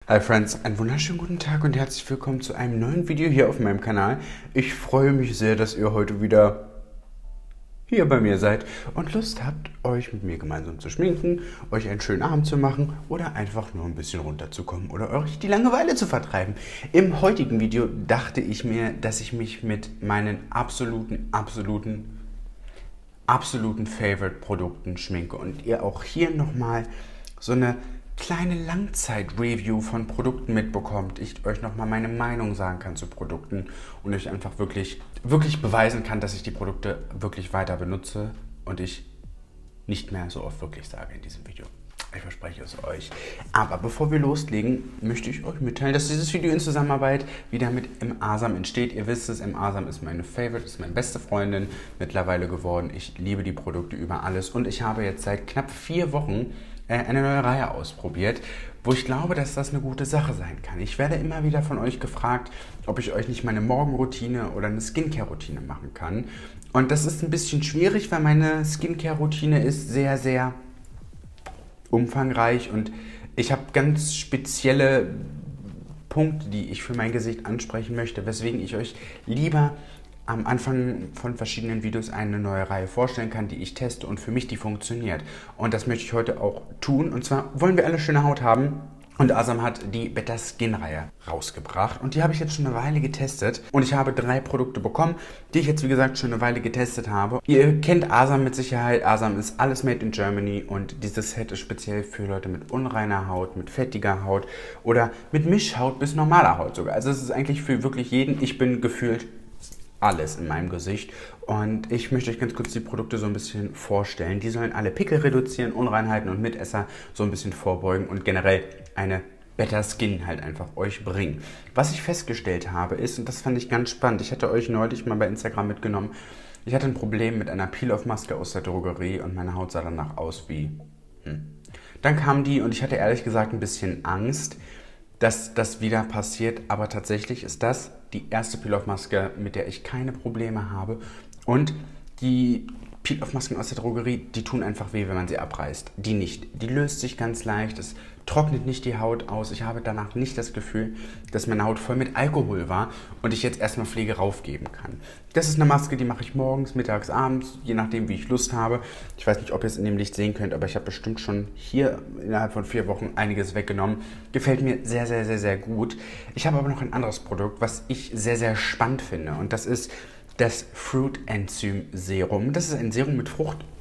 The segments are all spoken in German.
Hi Friends, einen wunderschönen guten Tag und herzlich willkommen zu einem neuen Video hier auf meinem Kanal. Ich freue mich sehr, dass ihr heute wieder hier bei mir seid und Lust habt, euch mit mir gemeinsam zu schminken, euch einen schönen Abend zu machen oder einfach nur ein bisschen runterzukommen oder euch die Langeweile zu vertreiben. Im heutigen Video dachte ich mir, dass ich mich mit meinen absoluten Favorite-Produkten schminke und ihr auch hier nochmal so eine kleine Langzeit-Review von Produkten mitbekommt, ich euch nochmal meine Meinung sagen kann zu Produkten und euch einfach wirklich beweisen kann, dass ich die Produkte wirklich weiter benutze und ich nicht mehr so oft wirklich sage in diesem Video. Ich verspreche es euch. Aber bevor wir loslegen, möchte ich euch mitteilen, dass dieses Video in Zusammenarbeit wieder mit Asam entsteht. Ihr wisst es, Asam ist meine Favorite, ist meine beste Freundin mittlerweile geworden. Ich liebe die Produkte über alles und ich habe jetzt seit knapp 4 Wochen eine neue Reihe ausprobiert, wo ich glaube, dass das eine gute Sache sein kann. Ich werde immer wieder von euch gefragt, ob ich euch nicht meine Morgenroutine oder eine Skincare-Routine machen kann. Und das ist ein bisschen schwierig, weil meine Skincare-Routine ist sehr, sehr umfangreich und ich habe ganz spezielle Punkte, die ich für mein Gesicht ansprechen möchte, weswegen ich euch lieber am Anfang von verschiedenen Videos eine neue Reihe vorstellen kann, die ich teste und für mich die funktioniert. Und das möchte ich heute auch tun. Und zwar wollen wir alle schöne Haut haben. Und Asam hat die Better Skin Reihe rausgebracht. Und die habe ich jetzt schon eine Weile getestet. Und ich habe 3 Produkte bekommen, die ich jetzt, wie gesagt, schon eine Weile getestet habe. Ihr kennt Asam mit Sicherheit. Asam ist alles made in Germany. Und dieses Set ist speziell für Leute mit unreiner Haut, mit fettiger Haut oder mit Mischhaut bis normaler Haut sogar. Also es ist eigentlich für wirklich jeden. Ich bin gefühlt alles in meinem Gesicht und ich möchte euch ganz kurz die Produkte so ein bisschen vorstellen. Die sollen alle Pickel reduzieren, Unreinheiten und Mitesser so ein bisschen vorbeugen und generell eine Better Skin halt einfach euch bringen. Was ich festgestellt habe ist, und das fand ich ganz spannend, ich hatte euch neulich mal bei Instagram mitgenommen, ich hatte ein Problem mit einer Peel-Off-Maske aus der Drogerie und meine Haut sah danach aus wie Dann kam die und ich hatte ehrlich gesagt ein bisschen Angst, dass das wieder passiert, aber tatsächlich ist das die erste Peel-Off-Maske, mit der ich keine Probleme habe. Und die Peel-Off-Masken aus der Drogerie, die tun einfach weh, wenn man sie abreißt. Die nicht. Die löst sich ganz leicht, es trocknet nicht die Haut aus. Ich habe danach nicht das Gefühl, dass meine Haut voll mit Alkohol war und ich jetzt erstmal Pflege raufgeben kann. Das ist eine Maske, die mache ich morgens, mittags, abends, je nachdem, wie ich Lust habe. Ich weiß nicht, ob ihr es in dem Licht sehen könnt, aber ich habe bestimmt schon hier innerhalb von 4 Wochen einiges weggenommen. Gefällt mir sehr, sehr, sehr, sehr gut. Ich habe aber noch ein anderes Produkt, was ich sehr, sehr spannend finde und das ist das Fruit Enzym Serum. Das ist ein Serum mit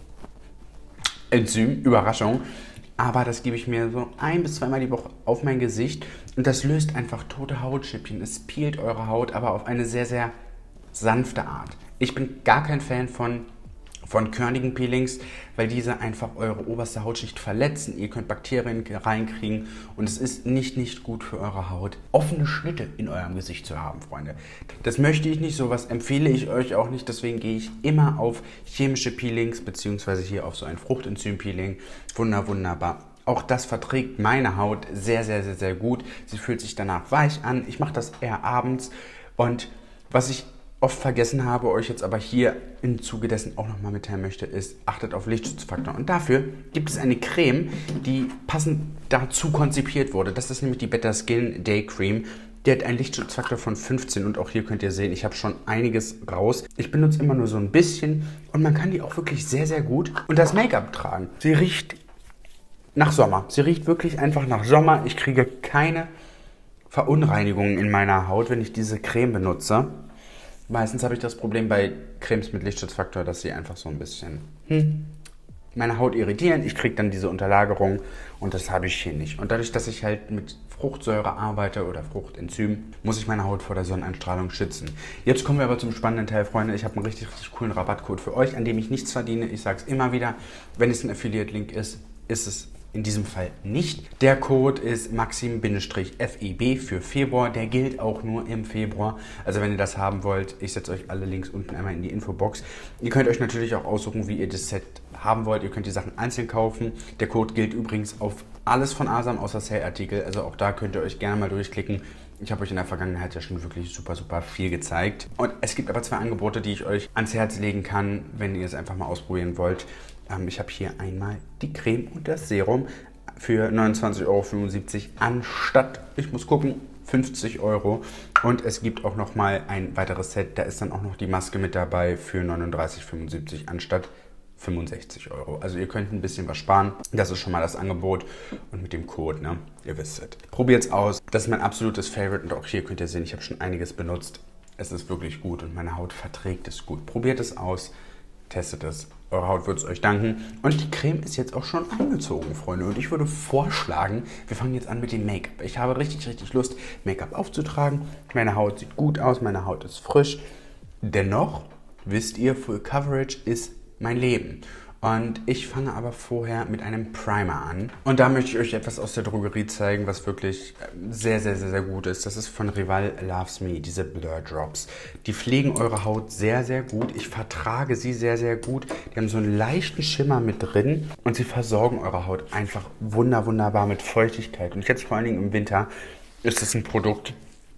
Fruchtenzym, Überraschung. Aber das gebe ich mir so 1- bis 2-mal die Woche auf mein Gesicht und das löst einfach tote Hautschüppchen. Es peelt eure Haut, aber auf eine sehr, sehr sanfte Art. Ich bin gar kein Fan von körnigen Peelings, weil diese einfach eure oberste Hautschicht verletzen. Ihr könnt Bakterien reinkriegen und es ist nicht gut für eure Haut, offene Schnitte in eurem Gesicht zu haben, Freunde. Das möchte ich nicht, sowas empfehle ich euch auch nicht, deswegen gehe ich immer auf chemische Peelings, beziehungsweise hier auf so ein Fruchtenzym-Peeling. Wunderbar. Auch das verträgt meine Haut sehr, sehr, sehr, sehr gut. Sie fühlt sich danach weich an. Ich mache das eher abends und was ich oft vergessen habe, euch jetzt aber hier im Zuge dessen auch nochmal mitteilen möchte, ist, achtet auf Lichtschutzfaktor. Und dafür gibt es eine Creme, die passend dazu konzipiert wurde. Das ist nämlich die Better Skin Day Cream. Die hat einen Lichtschutzfaktor von 15 und auch hier könnt ihr sehen, ich habe schon einiges raus. Ich benutze immer nur so ein bisschen und man kann die auch wirklich sehr, sehr gut unter das Make-up tragen. Sie riecht nach Sommer. Sie riecht wirklich einfach nach Sommer. Ich kriege keine Verunreinigungen in meiner Haut, wenn ich diese Creme benutze. Meistens habe ich das Problem bei Cremes mit Lichtschutzfaktor, dass sie einfach so ein bisschen meine Haut irritieren. Ich kriege dann diese Unterlagerung und das habe ich hier nicht. Und dadurch, dass ich halt mit Fruchtsäure arbeite oder Fruchtenzym, muss ich meine Haut vor der Sonneneinstrahlung schützen. Jetzt kommen wir aber zum spannenden Teil, Freunde. Ich habe einen richtig coolen Rabattcode für euch, an dem ich nichts verdiene. Ich sage es immer wieder, wenn es ein Affiliate-Link ist, ist es in diesem Fall nicht. Der Code ist maxim-feb für Februar. Der gilt auch nur im Februar. Also wenn ihr das haben wollt, ich setze euch alle Links unten einmal in die Infobox. Ihr könnt euch natürlich auch aussuchen, wie ihr das Set haben wollt. Ihr könnt die Sachen einzeln kaufen. Der Code gilt übrigens auf alles von Asam außer Sale-Artikel. Also auch da könnt ihr euch gerne mal durchklicken. Ich habe euch in der Vergangenheit ja schon wirklich super viel gezeigt. Und es gibt aber 2 Angebote, die ich euch ans Herz legen kann, wenn ihr es einfach mal ausprobieren wollt. Ich habe hier einmal die Creme und das Serum für 29,75 € anstatt, ich muss gucken, 50 €. Und es gibt auch nochmal ein weiteres Set, da ist dann auch noch die Maske mit dabei für 39,75 € anstatt 65 €. Also ihr könnt ein bisschen was sparen. Das ist schon mal das Angebot. Und mit dem Code, ne, ihr wisst es. Probiert es aus. Das ist mein absolutes Favorite. Und auch hier könnt ihr sehen, ich habe schon einiges benutzt. Es ist wirklich gut und meine Haut verträgt es gut. Probiert es aus. Testet es. Eure Haut wird es euch danken. Und die Creme ist jetzt auch schon angezogen, Freunde. Und ich würde vorschlagen, wir fangen jetzt an mit dem Make-up. Ich habe richtig Lust, Make-up aufzutragen. Meine Haut sieht gut aus, meine Haut ist frisch. Dennoch, wisst ihr, Full Coverage ist mein Leben. Und ich fange aber vorher mit einem Primer an. Und da möchte ich euch etwas aus der Drogerie zeigen, was wirklich sehr gut ist. Das ist von Rival Loves Me, diese Blur Drops. Die pflegen eure Haut sehr gut. Ich vertrage sie sehr gut. Die haben so einen leichten Schimmer mit drin und sie versorgen eure Haut einfach wunderbar mit Feuchtigkeit. Und jetzt vor allen Dingen im Winter ist es ein Produkt,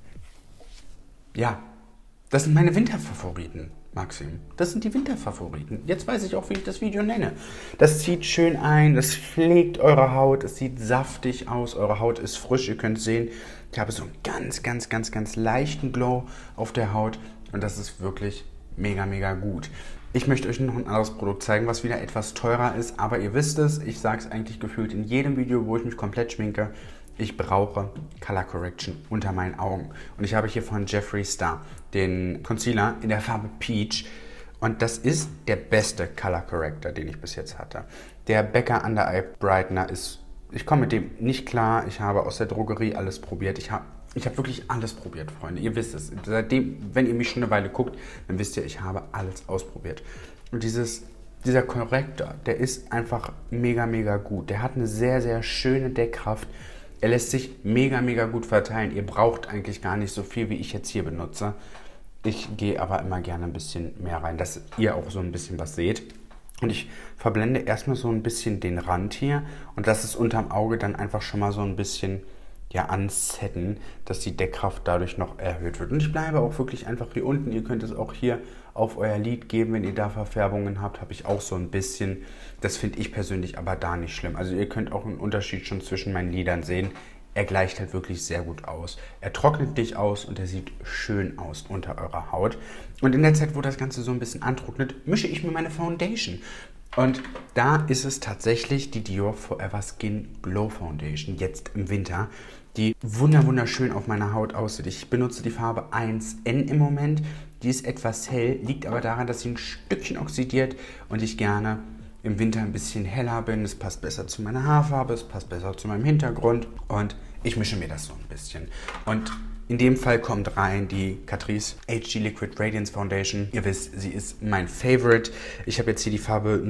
ja, das sind meine Winterfavoriten. Maxim, das sind die Winterfavoriten. Jetzt weiß ich auch, wie ich das Video nenne. Das zieht schön ein, das pflegt eure Haut, es sieht saftig aus, eure Haut ist frisch. Ihr könnt sehen, ich habe so einen ganz leichten Glow auf der Haut und das ist wirklich mega gut. Ich möchte euch noch ein anderes Produkt zeigen, was wieder etwas teurer ist, aber ihr wisst es, ich sage es eigentlich gefühlt in jedem Video, wo ich mich komplett schminke. Ich brauche Color Correction unter meinen Augen. Und ich habe hier von Jeffree Star den Concealer in der Farbe Peach. Und das ist der beste Color Corrector, den ich bis jetzt hatte. Der Becca Under Eye Brightener ist, ich komme mit dem nicht klar. Ich habe aus der Drogerie alles probiert. Ich habe wirklich alles probiert, Freunde. Ihr wisst es. Seitdem, wenn ihr mich schon eine Weile guckt, dann wisst ihr, ich habe alles ausprobiert. Und dieser Corrector, der ist einfach mega gut. Der hat eine sehr schöne Deckkraft. Er lässt sich mega gut verteilen. Ihr braucht eigentlich gar nicht so viel, wie ich jetzt hier benutze. Ich gehe aber immer gerne ein bisschen mehr rein, dass ihr auch so ein bisschen was seht. Und ich verblende erstmal so ein bisschen den Rand hier und lasse es unterm Auge dann einfach schon mal so ein bisschen ansetten, dass die Deckkraft dadurch noch erhöht wird. Und ich bleibe auch wirklich einfach hier unten. Ihr könnt es auch hier auf euer Lid geben, wenn ihr da Verfärbungen habt, habe ich auch so ein bisschen. Das finde ich persönlich aber da nicht schlimm. Also ihr könnt auch einen Unterschied schon zwischen meinen Lidern sehen. Er gleicht halt wirklich sehr gut aus. Er trocknet dich aus und er sieht schön aus unter eurer Haut. Und in der Zeit, wo das Ganze so ein bisschen antrocknet, mische ich mir meine Foundation. Und da ist es tatsächlich die Dior Forever Skin Glow Foundation, jetzt im Winter, die wunderschön auf meiner Haut aussieht. Ich benutze die Farbe 1N im Moment. Die ist etwas hell, liegt aber daran, dass sie ein Stückchen oxidiert und ich gerne im Winter ein bisschen heller bin. Es passt besser zu meiner Haarfarbe, es passt besser zu meinem Hintergrund und ich mische mir das so ein bisschen. Und in dem Fall kommt rein die Catrice HD Liquid Radiance Foundation. Ihr wisst, sie ist mein Favorite. Ich habe jetzt hier die Farbe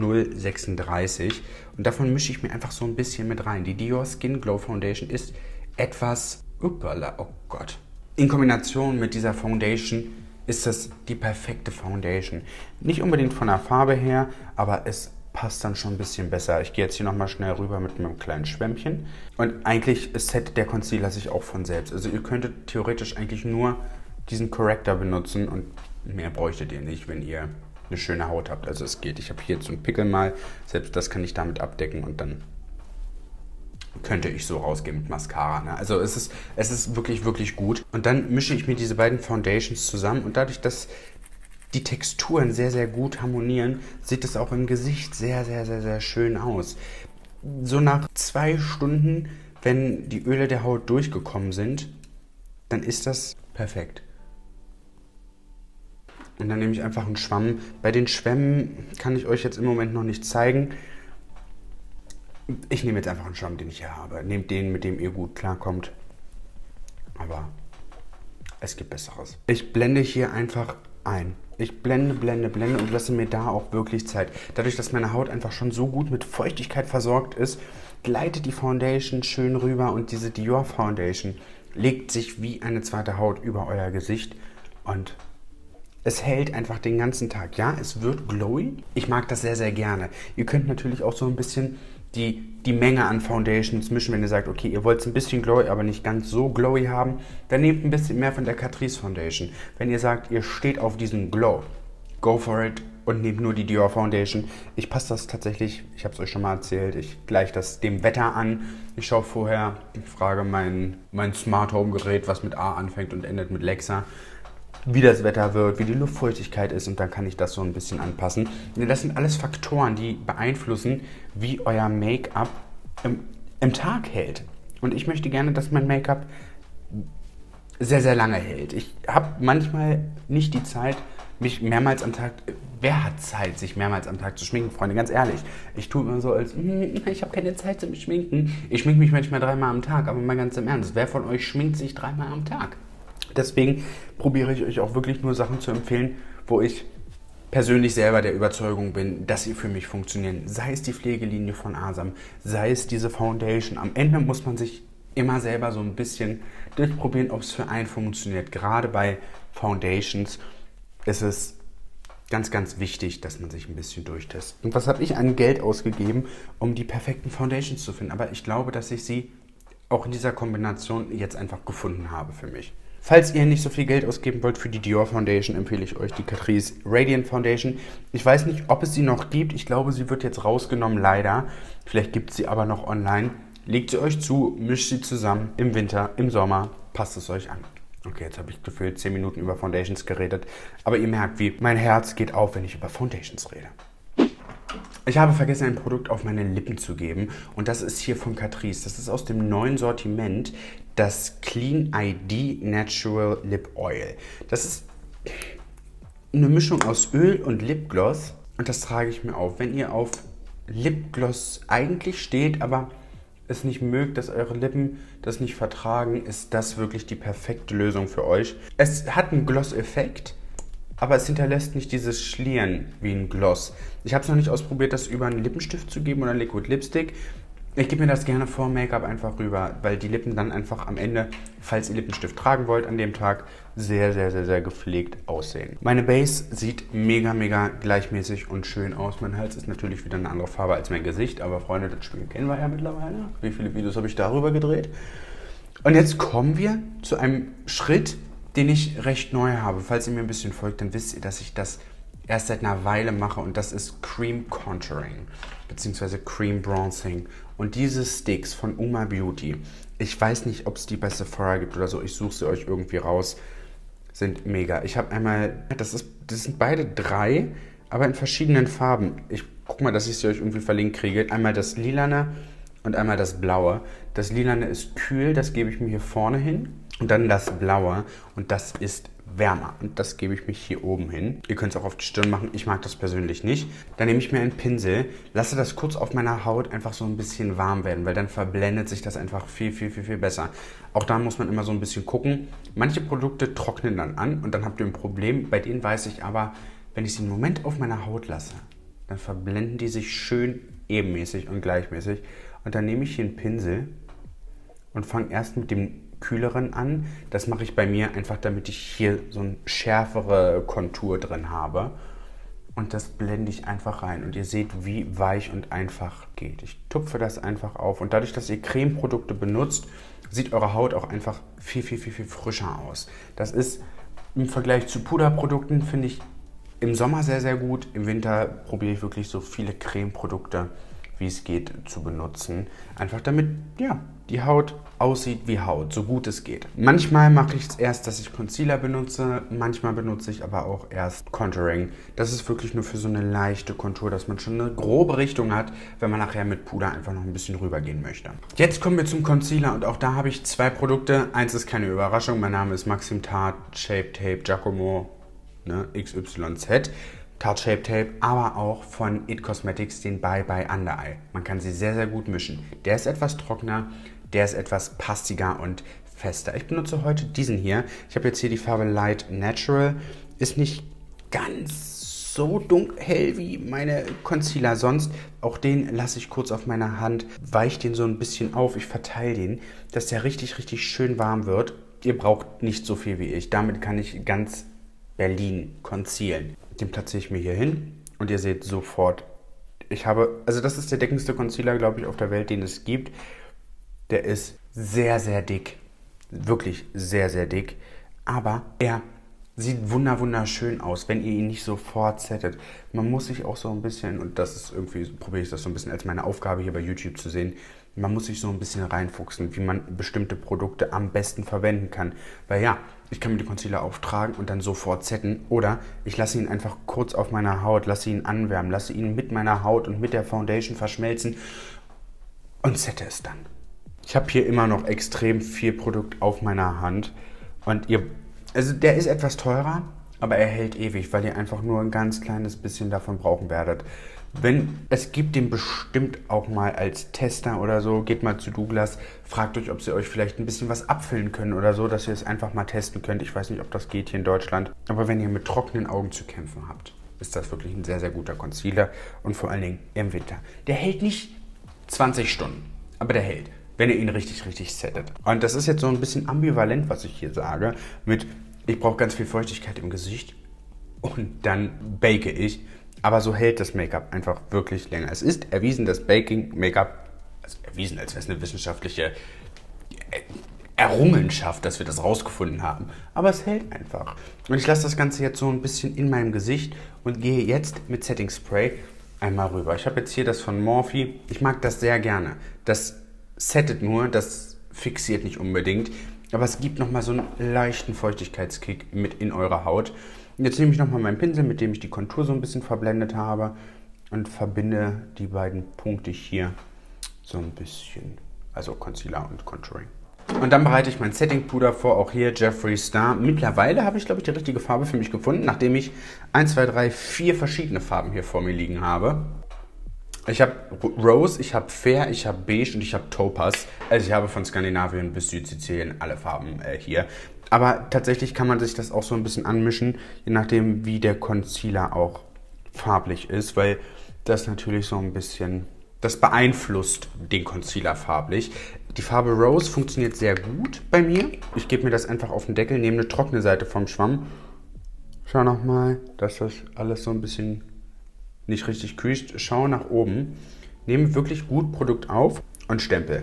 036 und davon mische ich mir einfach so ein bisschen mit rein. Die Dior Skin Glow Foundation ist etwas, uppala, oh Gott. In Kombination mit dieser Foundation ist das die perfekte Foundation. Nicht unbedingt von der Farbe her, aber es passt dann schon ein bisschen besser. Ich gehe jetzt hier nochmal schnell rüber mit meinem kleinen Schwämmchen. Und eigentlich settet der Concealer sich auch von selbst. Also ihr könntet theoretisch eigentlich nur diesen Corrector benutzen und mehr bräuchtet ihr nicht, wenn ihr eine schöne Haut habt. Also es geht. Ich habe hier jetzt so einen Pickel mal. Selbst das kann ich damit abdecken und dann könnte ich so rausgehen mit Mascara. Ne? Also es ist wirklich gut. Und dann mische ich mir diese beiden Foundations zusammen und dadurch, dass die Texturen sehr gut harmonieren, sieht es auch im Gesicht sehr schön aus. So nach 2 Stunden, wenn die Öle der Haut durchgekommen sind, dann ist das perfekt. Und dann nehme ich einfach einen Schwamm. Bei den Schwämmen kann ich euch jetzt im Moment noch nicht zeigen. Ich nehme jetzt einfach einen Schwamm, den ich hier habe. Nehmt den, mit dem ihr gut klarkommt. Aber es gibt Besseres. Ich blende hier einfach ein. Ich blende und lasse mir da auch wirklich Zeit. Dadurch, dass meine Haut einfach schon so gut mit Feuchtigkeit versorgt ist, gleitet die Foundation schön rüber und diese Dior Foundation legt sich wie eine zweite Haut über euer Gesicht und es hält einfach den ganzen Tag. Ja, es wird glowy. Ich mag das sehr gerne. Ihr könnt natürlich auch so ein bisschen die Menge an Foundations mischen, wenn ihr sagt, okay, ihr wollt es ein bisschen glowy, aber nicht ganz so glowy haben, dann nehmt ein bisschen mehr von der Catrice Foundation. Wenn ihr sagt, ihr steht auf diesen Glow, go for it und nehme nur die Dior Foundation. Ich passe das tatsächlich, ich habe es euch schon mal erzählt, ich gleiche das dem Wetter an. Ich schaue vorher, ich frage mein Smart Home Gerät, was mit A anfängt und endet mit Lexa, wie das Wetter wird, wie die Luftfeuchtigkeit ist, und dann kann ich das so ein bisschen anpassen. Das sind alles Faktoren, die beeinflussen, wie euer Make-up im Tag hält. Und ich möchte gerne, dass mein Make-up sehr, sehr lange hält. Ich habe manchmal nicht die Zeit, mich mehrmals am Tag... Wer hat Zeit, sich mehrmals am Tag zu schminken, Freunde? Ganz ehrlich. Ich tue immer so, als ich habe keine Zeit zum Schminken. Ich schminke mich manchmal 3-mal am Tag, aber mal ganz im Ernst. Wer von euch schminkt sich 3-mal am Tag? Deswegen probiere ich euch auch wirklich nur Sachen zu empfehlen, wo ich persönlich selber der Überzeugung bin, dass sie für mich funktionieren. Sei es die Pflegelinie von Asam, sei es diese Foundation. Am Ende muss man sich immer selber so ein bisschen durchprobieren, ob es für einen funktioniert. Gerade bei Foundations ist es ganz, ganz wichtig, dass man sich ein bisschen durchtestet. Und was habe ich an Geld ausgegeben, um die perfekten Foundations zu finden? Aber ich glaube, dass ich sie auch in dieser Kombination jetzt einfach gefunden habe für mich. Falls ihr nicht so viel Geld ausgeben wollt für die Dior Foundation, empfehle ich euch die Catrice Radiant Foundation. Ich weiß nicht, ob es sie noch gibt. Ich glaube, sie wird jetzt rausgenommen, leider. Vielleicht gibt es sie aber noch online. Legt sie euch zu, mischt sie zusammen. Im Winter, im Sommer, passt es euch an. Okay, jetzt habe ich gefühlt 10 Minuten über Foundations geredet. Aber ihr merkt, wie mein Herz geht auf, wenn ich über Foundations rede. Ich habe vergessen, ein Produkt auf meine Lippen zu geben. Und das ist hier von Catrice. Das ist aus dem neuen Sortiment, das Clean ID Natural Lip Oil. Das ist eine Mischung aus Öl und Lipgloss. Und das trage ich mir auf. Wenn ihr auf Lipgloss eigentlich steht, aber es nicht mögt, dass eure Lippen das nicht vertragen, ist das wirklich die perfekte Lösung für euch. Es hat einen Gloss-Effekt, aber es hinterlässt nicht dieses Schlieren wie ein Gloss. Ich habe es noch nicht ausprobiert, das über einen Lippenstift zu geben oder Liquid Lipstick. Ich gebe mir das gerne vor Make-up einfach rüber, weil die Lippen dann einfach am Ende, falls ihr Lippenstift tragen wollt an dem Tag, sehr, sehr, sehr, sehr gepflegt aussehen. Meine Base sieht mega, mega gleichmäßig und schön aus. Mein Hals ist natürlich wieder eine andere Farbe als mein Gesicht, aber Freunde, das Spiel kennen wir ja mittlerweile. Wie viele Videos habe ich darüber gedreht? Und jetzt kommen wir zu einem Schritt, den ich recht neu habe. Falls ihr mir ein bisschen folgt, dann wisst ihr, dass ich das erst seit einer Weile mache, und das ist Cream Contouring bzw. Cream Bronzing. Und diese Sticks von Uma Beauty, ich weiß nicht, ob es die bei Sephora gibt oder so, ich suche sie euch irgendwie raus, sind mega. Ich habe einmal, das sind beide 3, aber in verschiedenen Farben. Ich guck mal, dass ich sie euch irgendwie verlinkt kriege. Einmal das Lilane und einmal das Blaue. Das Lilane ist kühl, das gebe ich mir hier vorne hin. Und dann das Blaue, und das ist wärmer. Und das gebe ich mich hier oben hin. Ihr könnt es auch auf die Stirn machen, ich mag das persönlich nicht. Dann nehme ich mir einen Pinsel, lasse das kurz auf meiner Haut einfach so ein bisschen warm werden, weil dann verblendet sich das einfach viel, viel, viel, viel besser. Auch da muss man immer so ein bisschen gucken. Manche Produkte trocknen dann an und dann habt ihr ein Problem. Bei denen weiß ich aber, wenn ich sie einen Moment auf meiner Haut lasse, dann verblenden die sich schön ebenmäßig und gleichmäßig. Und dann nehme ich hier einen Pinsel und fange erst mit dem kühleren an. Das mache ich bei mir einfach, damit ich hier so eine schärfere Kontur drin habe. Und das blende ich einfach rein. Und ihr seht, wie weich und einfach geht. Ich tupfe das einfach auf. Und dadurch, dass ihr Cremeprodukte benutzt, sieht eure Haut auch einfach viel, viel, viel, viel frischer aus. Das ist im Vergleich zu Puderprodukten, finde ich, im Sommer sehr, sehr gut. Im Winter probiere ich wirklich so viele Cremeprodukte, wie es geht, zu benutzen. Einfach damit, ja, die Haut aussieht wie Haut, so gut es geht. Manchmal mache ich es erst, dass ich Concealer benutze, manchmal benutze ich aber auch erst Contouring. Das ist wirklich nur für so eine leichte Kontur, dass man schon eine grobe Richtung hat, wenn man nachher mit Puder einfach noch ein bisschen rübergehen möchte. Jetzt kommen wir zum Concealer, und auch da habe ich 2 Produkte. Eins ist keine Überraschung, mein Name ist Maxim Tarte Shape Tape Giacomo, ne, XYZ. Tarte Shape Tape, aber auch von It Cosmetics den Bye Bye Under Eye. Man kann sie sehr, sehr gut mischen. Der ist etwas trockener, der ist etwas pastiger und fester. Ich benutze heute diesen hier. Ich habe jetzt hier die Farbe Light Natural. Ist nicht ganz so hell wie meine Concealer sonst. Auch den lasse ich kurz auf meiner Hand, weiche den so ein bisschen auf. Ich verteile den, dass der richtig, richtig schön warm wird. Ihr braucht nicht so viel wie ich. Damit kann ich ganz Berlin concealen. Den platziere ich mir hier hin und ihr seht sofort, also das ist der dickste Concealer, glaube ich, auf der Welt, den es gibt. Der ist sehr, sehr dick, wirklich sehr, sehr dick, aber er Sieht wunderschön aus, wenn ihr ihn nicht sofort settet. Man muss sich auch so ein bisschen, und das ist irgendwie, probiere ich das so ein bisschen als meine Aufgabe hier bei YouTube zu sehen, man muss sich so ein bisschen reinfuchsen, wie man bestimmte Produkte am besten verwenden kann. Weil ja, ich kann mir die Concealer auftragen und dann sofort setten. Oder ich lasse ihn einfach kurz auf meiner Haut, lasse ihn anwärmen, lasse ihn mit meiner Haut und mit der Foundation verschmelzen und sette es dann. Ich habe hier immer noch extrem viel Produkt auf meiner Hand. Und also der ist etwas teurer, aber er hält ewig, weil ihr einfach nur ein ganz kleines bisschen davon brauchen werdet. Es gibt den bestimmt auch mal als Tester oder so. Geht mal zu Douglas, fragt euch, ob sie euch vielleicht ein bisschen was abfüllen können oder so, dass ihr es einfach mal testen könnt. Ich weiß nicht, ob das geht hier in Deutschland. Aber wenn ihr mit trockenen Augen zu kämpfen habt, ist das wirklich ein sehr, sehr guter Concealer. Und vor allen Dingen im Winter. Der hält nicht 20 Stunden, aber der hält, wenn ihr ihn richtig settet. Und das ist jetzt so ein bisschen ambivalent, was ich hier sage, mit ich brauche ganz viel Feuchtigkeit im Gesicht und dann bake ich. Aber so hält das Make-up einfach wirklich länger. Es ist erwiesen, dass Baking-Make-up, also erwiesen, als wäre es eine wissenschaftliche Errungenschaft, dass wir das rausgefunden haben. Aber es hält einfach. Und ich lasse das Ganze jetzt so ein bisschen in meinem Gesicht und gehe jetzt mit Setting Spray einmal rüber. Ich habe jetzt hier das von Morphe. Ich mag das sehr gerne. Das settet nur, das fixiert nicht unbedingt. Aber es gibt nochmal so einen leichten Feuchtigkeitskick mit in eurer Haut. Und jetzt nehme ich nochmal meinen Pinsel, mit dem ich die Kontur so ein bisschen verblendet habe und verbinde die beiden Punkte hier so ein bisschen, also Concealer und Contouring. Und dann bereite ich mein Setting-Puder vor, auch hier Jeffree Star. Mittlerweile habe ich, glaube ich, die richtige Farbe für mich gefunden, nachdem ich 1, 2, 3, 4 verschiedene Farben hier vor mir liegen habe. Ich habe Rose, ich habe Fair, ich habe Beige und ich habe Topaz. Also ich habe von Skandinavien bis Südsizilien alle Farben hier. Aber tatsächlich kann man sich das auch so ein bisschen anmischen, je nachdem wie der Concealer auch farblich ist, weil das natürlich so ein bisschen, das beeinflusst den Concealer farblich. Die Farbe Rose funktioniert sehr gut bei mir. Ich gebe mir das einfach auf den Deckel, nehme eine trockene Seite vom Schwamm. Schau nochmal, dass das alles so ein bisschen nicht richtig kühlt. Schau nach oben, nehme wirklich gut Produkt auf und stempel.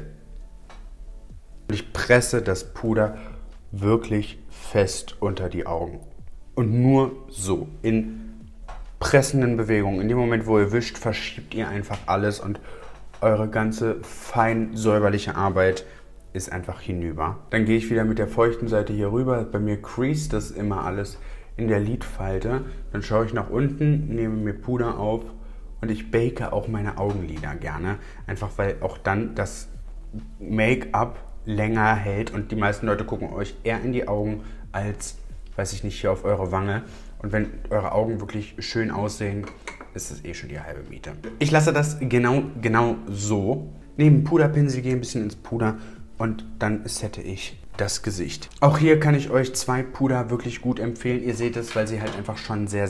Und ich presse das Puder wirklich fest unter die Augen. Und nur so, in pressenden Bewegungen. In dem Moment, wo ihr wischt, verschiebt ihr einfach alles und eure ganze fein säuberliche Arbeit ist einfach hinüber. Dann gehe ich wieder mit der feuchten Seite hier rüber. Bei mir crease das immer alles in der Lidfalte. Dann schaue ich nach unten, nehme mir Puder auf und ich bake auch meine Augenlider gerne. Einfach weil auch dann das Make-up länger hält und die meisten Leute gucken euch eher in die Augen als, weiß ich nicht, hier auf eure Wange. Und wenn eure Augen wirklich schön aussehen, ist es eh schon die halbe Miete. Ich lasse das genau so. Nehme einen Puderpinsel, gehe ein bisschen ins Puder und dann sette ich das Gesicht. Auch hier kann ich euch 2 Puder wirklich gut empfehlen. Ihr seht es, weil sie halt einfach schon sehr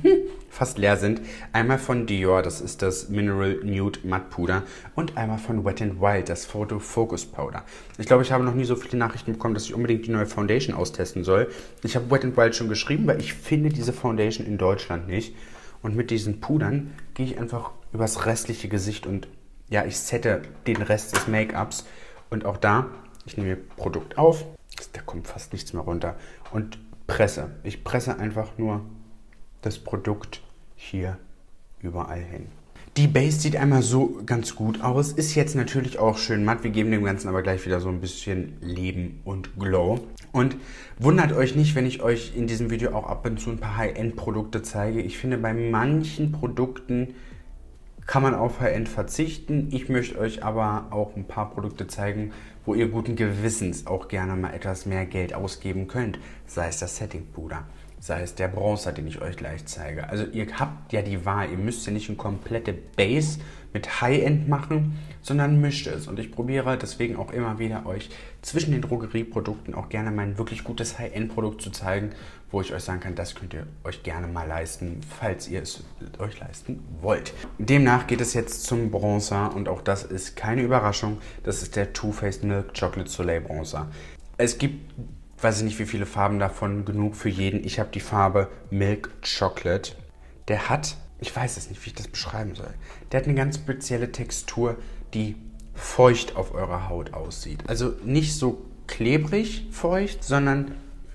fast leer sind. Einmal von Dior, das ist das Mineral Nude Matte Puder. Und einmal von Wet n Wild, das Photo Focus Powder. Ich glaube, ich habe noch nie so viele Nachrichten bekommen, dass ich unbedingt die neue Foundation austesten soll. Ich habe Wet n Wild schon geschrieben, weil ich finde diese Foundation in Deutschland nicht. Und mit diesen Pudern gehe ich einfach übers restliche Gesicht und ja, ich sette den Rest des Make-ups. Und auch da, ich nehme Produkt auf, da kommt fast nichts mehr runter und presse. Ich presse einfach nur das Produkt hier überall hin. Die Base sieht einmal so ganz gut aus, ist jetzt natürlich auch schön matt. Wir geben dem Ganzen aber gleich wieder so ein bisschen Leben und Glow. Und wundert euch nicht, wenn ich euch in diesem Video auch ab und zu ein paar High-End-Produkte zeige. Ich finde, bei manchen Produkten kann man auf High-End verzichten. Ich möchte euch aber auch ein paar Produkte zeigen, wo ihr guten Gewissens auch gerne mal etwas mehr Geld ausgeben könnt. Sei es das Setting-Puder, sei es der Bronzer, den ich euch gleich zeige. Also ihr habt ja die Wahl, ihr müsst ja nicht eine komplette Base mit High-End machen, sondern mischt es. Und ich probiere deswegen auch immer wieder euch zwischen den Drogerieprodukten auch gerne mein wirklich gutes High-End-Produkt zu zeigen, wo ich euch sagen kann, das könnt ihr euch gerne mal leisten, falls ihr es euch leisten wollt. Demnach geht es jetzt zum Bronzer und auch das ist keine Überraschung. Das ist der Too Faced Milk Chocolate Soleil Bronzer. Es gibt, weiß ich nicht wie viele Farben davon, genug für jeden. Ich habe die Farbe Milk Chocolate. Der hat, ich weiß es nicht, wie ich das beschreiben soll. Der hat eine ganz spezielle Textur, die feucht auf eurer Haut aussieht. Also nicht so klebrig feucht, sondern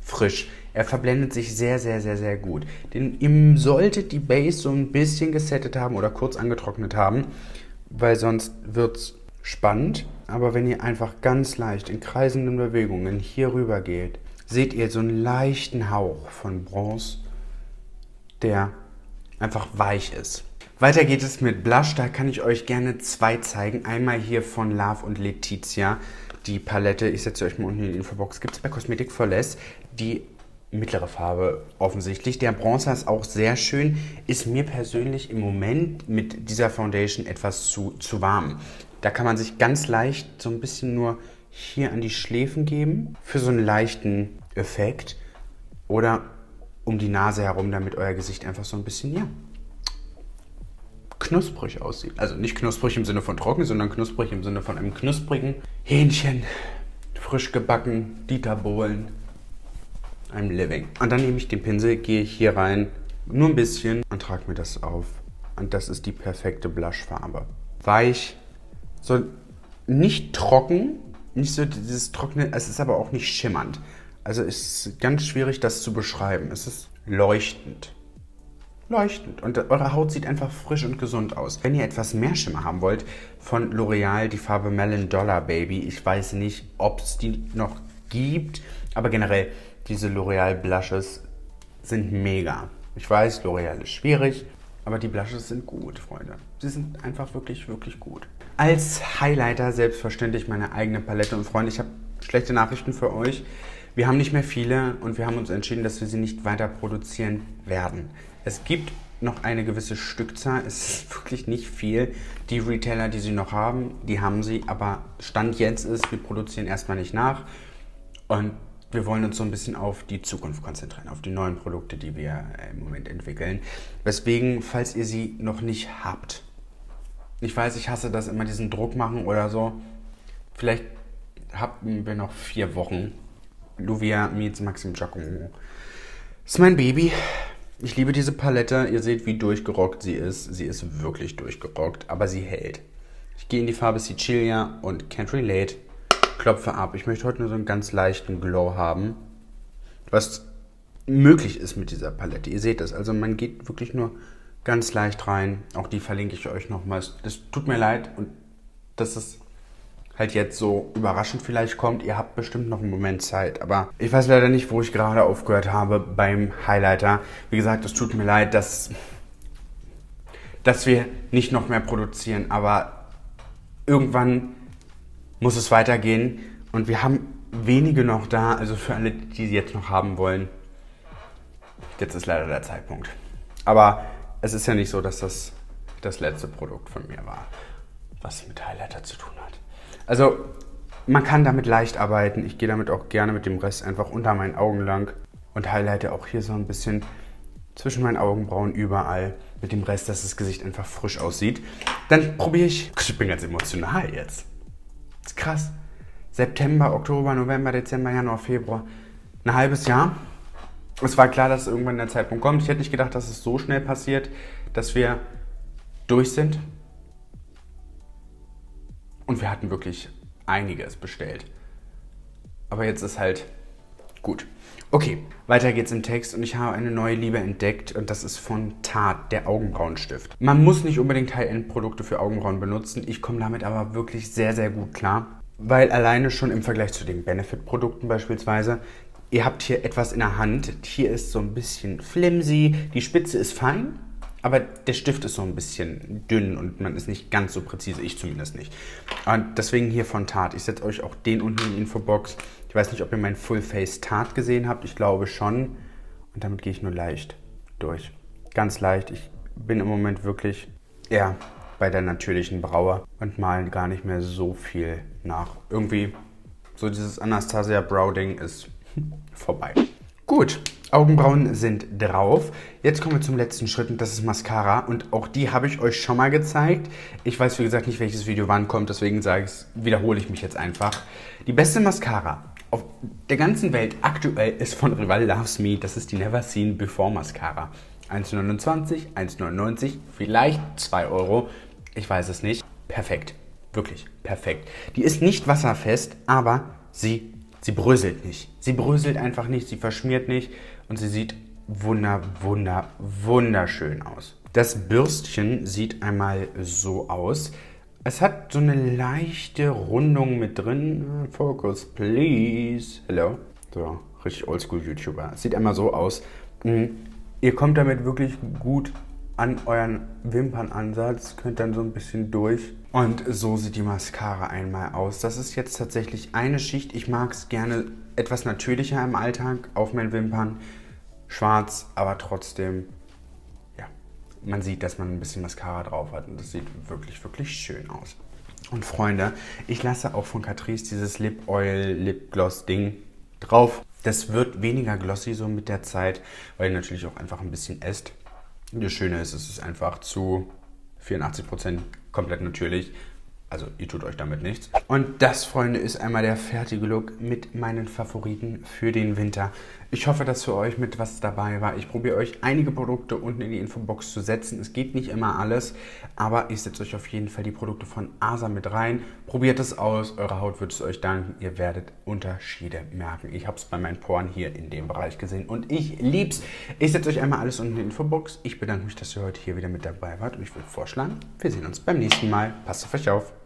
frisch. Er verblendet sich sehr, sehr, sehr, sehr gut. Ihr solltet die Base so ein bisschen gesettet haben oder kurz angetrocknet haben, weil sonst wird es spannend. Aber wenn ihr einfach ganz leicht in kreisenden Bewegungen hier rüber geht, seht ihr so einen leichten Hauch von Bronze, der einfach weich ist. Weiter geht es mit Blush, da kann ich euch gerne zwei zeigen. Einmal hier von Love und Letizia, die Palette, ich setze euch mal unten in die Infobox, gibt es bei Cosmetic for Less, die mittlere Farbe offensichtlich. Der Bronzer ist auch sehr schön, ist mir persönlich im Moment mit dieser Foundation etwas zu warm. Da kann man sich ganz leicht so ein bisschen nur hier an die Schläfen geben, für so einen leichten Effekt oder um die Nase herum, damit euer Gesicht einfach so ein bisschen, ja, knusprig aussieht. Also nicht knusprig im Sinne von trocken, sondern knusprig im Sinne von einem knusprigen Hähnchen, frisch gebacken, Dieter Bohlen, I'm living. Und dann nehme ich den Pinsel, gehe hier rein, nur ein bisschen und trage mir das auf. Und das ist die perfekte Blushfarbe. Weich, so nicht trocken, nicht so dieses trockene, es ist aber auch nicht schimmernd. Also es ist ganz schwierig, das zu beschreiben. Es ist leuchtend. Leuchtend. Und eure Haut sieht einfach frisch und gesund aus. Wenn ihr etwas mehr Schimmer haben wollt, von L'Oreal die Farbe Melon Dollar Baby. Ich weiß nicht, ob es die noch gibt, aber generell diese L'Oreal Blushes sind mega. Ich weiß, L'Oreal ist schwierig, aber die Blushes sind gut, Freunde. Sie sind einfach wirklich, wirklich gut. Als Highlighter selbstverständlich meine eigene Palette. Und Freunde, ich habe schlechte Nachrichten für euch. Wir haben nicht mehr viele und wir haben uns entschieden, dass wir sie nicht weiter produzieren werden. Es gibt noch eine gewisse Stückzahl, es ist wirklich nicht viel. Die Retailer, die sie noch haben, die haben sie, aber Stand jetzt ist, wir produzieren erstmal nicht nach und wir wollen uns so ein bisschen auf die Zukunft konzentrieren, auf die neuen Produkte, die wir im Moment entwickeln. Weswegen, falls ihr sie noch nicht habt, ich weiß, ich hasse das immer, diesen Druck machen oder so, vielleicht haben wir noch 4 Wochen. Luvia meets Maxim Giacomo. Das ist mein Baby. Ich liebe diese Palette. Ihr seht, wie durchgerockt sie ist. Sie ist wirklich durchgerockt, aber sie hält. Ich gehe in die Farbe Sicilia und Can't Relate. Klopfe ab. Ich möchte heute nur so einen ganz leichten Glow haben, was möglich ist mit dieser Palette. Ihr seht das. Also man geht wirklich nur ganz leicht rein. Auch die verlinke ich euch nochmals. Das tut mir leid und das ist halt jetzt so überraschend vielleicht kommt. Ihr habt bestimmt noch einen Moment Zeit, aber ich weiß leider nicht, wo ich gerade aufgehört habe beim Highlighter. Wie gesagt, es tut mir leid, dass wir nicht noch mehr produzieren, aber irgendwann muss es weitergehen und wir haben wenige noch da, also für alle, die sie jetzt noch haben wollen, jetzt ist leider der Zeitpunkt. Aber es ist ja nicht so, dass das das letzte Produkt von mir war, was mit Highlighter zu tun hat. Also, man kann damit leicht arbeiten. Ich gehe damit auch gerne mit dem Rest einfach unter meinen Augen lang und highlighte auch hier so ein bisschen zwischen meinen Augenbrauen überall mit dem Rest, dass das Gesicht einfach frisch aussieht. Dann probiere ich bin ganz emotional jetzt. Das ist krass. September, Oktober, November, Dezember, Januar, Februar. Ein halbes Jahr. Es war klar, dass irgendwann der Zeitpunkt kommt. Ich hätte nicht gedacht, dass es so schnell passiert, dass wir durch sind. Und wir hatten wirklich einiges bestellt. Aber jetzt ist halt gut. Okay, weiter geht's im Text und ich habe eine neue Liebe entdeckt und das ist von Tarte, der Augenbrauenstift. Man muss nicht unbedingt High-End-Produkte für Augenbrauen benutzen. Ich komme damit aber wirklich sehr, sehr gut klar. Weil alleine schon im Vergleich zu den Benefit-Produkten beispielsweise, ihr habt hier etwas in der Hand. Hier ist so ein bisschen flimsy, die Spitze ist fein. Aber der Stift ist so ein bisschen dünn und man ist nicht ganz so präzise, ich zumindest nicht. Und deswegen hier von Tarte. Ich setze euch auch den unten in die Infobox. Ich weiß nicht, ob ihr mein Full Face Tarte gesehen habt. Ich glaube schon. Und damit gehe ich nur leicht durch. Ganz leicht. Ich bin im Moment wirklich eher bei der natürlichen Braue und male gar nicht mehr so viel nach. Irgendwie so dieses Anastasia Brow Ding ist vorbei. Gut, Augenbrauen sind drauf. Jetzt kommen wir zum letzten Schritt und das ist Mascara. Und auch die habe ich euch schon mal gezeigt. Ich weiß, wie gesagt, nicht, welches Video wann kommt, deswegen wiederhole ich mich jetzt einfach. Die beste Mascara auf der ganzen Welt aktuell ist von Rival Loves Me. Das ist die Never Seen Before Mascara. 1,29, 1,99, vielleicht 2 Euro. Ich weiß es nicht. Perfekt. Wirklich perfekt. Die ist nicht wasserfest, aber sie sie bröselt nicht. Sie bröselt einfach nicht, sie verschmiert nicht und sie sieht wunderschön aus. Das Bürstchen sieht einmal so aus. Es hat so eine leichte Rundung mit drin. Focus, please. Hello. So, richtig oldschool-YouTuber. Es sieht einmal so aus. Ihr kommt damit wirklich gut an euren Wimpernansatz, könnt dann so ein bisschen durch. Und so sieht die Mascara einmal aus. Das ist jetzt tatsächlich eine Schicht. Ich mag es gerne etwas natürlicher im Alltag auf meinen Wimpern. Schwarz, aber trotzdem, ja, man sieht, dass man ein bisschen Mascara drauf hat. Und das sieht wirklich schön aus. Und Freunde, ich lasse auch von Catrice dieses Lip Oil Lip Gloss Ding drauf. Das wird weniger glossy so mit der Zeit, weil ihr natürlich auch einfach ein bisschen esst. Das Schöne ist, es ist einfach zu 84% komplett natürlich. Also ihr tut euch damit nichts. Und das, Freunde, ist einmal der fertige Look mit meinen Favoriten für den Winter. Ich hoffe, dass für euch mit was dabei war. Ich probiere euch einige Produkte unten in die Infobox zu setzen. Es geht nicht immer alles, aber ich setze euch auf jeden Fall die Produkte von Asa mit rein. Probiert es aus, eure Haut wird es euch danken. Ihr werdet Unterschiede merken. Ich habe es bei meinen Poren hier in dem Bereich gesehen und ich lieb's. Ich setze euch einmal alles unten in die Infobox. Ich bedanke mich, dass ihr heute hier wieder mit dabei wart und ich würde vorschlagen, wir sehen uns beim nächsten Mal. Passt auf euch auf.